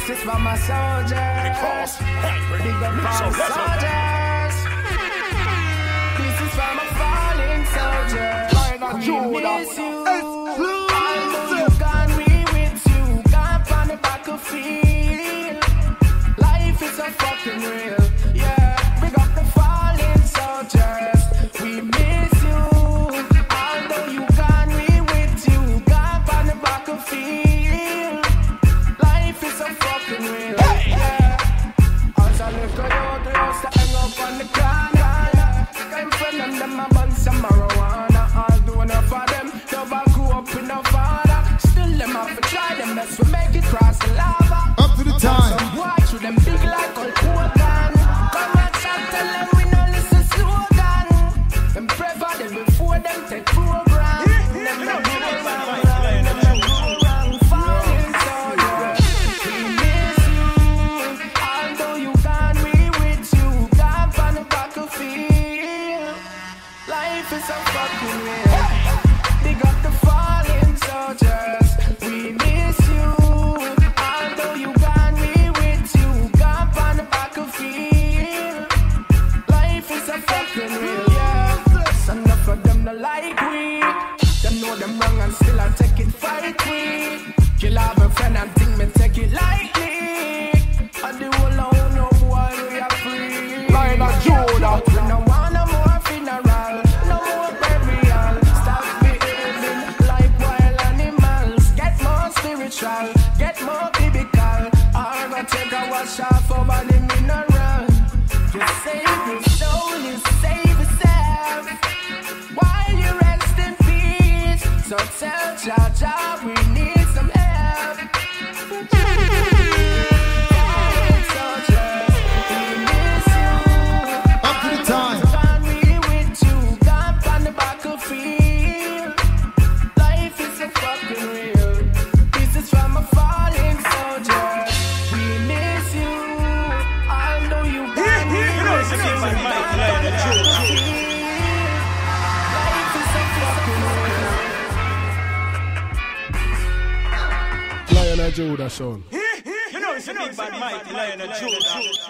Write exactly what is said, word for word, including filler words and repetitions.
This is for my soldiers. Because Big up all soldiers. This is for my fallen soldiers. We miss you. Although you gone, we with you. Gone on the battlefield. Life is so fucking real. Yeah, big up the fallen soldiers. We miss you. Although you gone, we with you. Gone on the battlefield. Life is so fucking real. Yeah. As I look at you, they used to hang up on the corner. Them friend and them a bun some marijuana. All do enough for them. Never grew up in no father. Still them have to try them best to make it cross the lava. Up to the time. Some watch with them big like old Hogan. Come and chat, tell them we no listen slogan. Them prefer them before them take program. Them no go wrong, them no go wrong. Falling soldiers, we miss you. Although you gone, we with you. Gone on the battlefield. Life is so fucking real. Big up the fallen soldiers. We miss you. Although you gone, we with you. Gone on the battlefield. Life is so fucking real. Yeah. So enough of them no like we. Them know them wrong and still I take it fight we. Kill have a friend and think me take it lightly. And the whole of no boy we are free. Lion of Judah. We no want no more funeral, no more burial. Stop behaving like wild animals. Get more spiritual, get more biblical. Or go take a wash off over the mineral. Just save your soul, you save yourself. While you rest in peace. So tell Jah Jah we need some help. Fallen soldiers, we miss you. Up to the time. Gone, we with you. Gone on the battlefield. Life is so fucking real. This is from a fallen soldier. We miss you. Although you gone, we with you. Gone on the battlefield. Life is so fucking real. Lion of Judah, son. You know it's a big bad mighty Lion of Judah.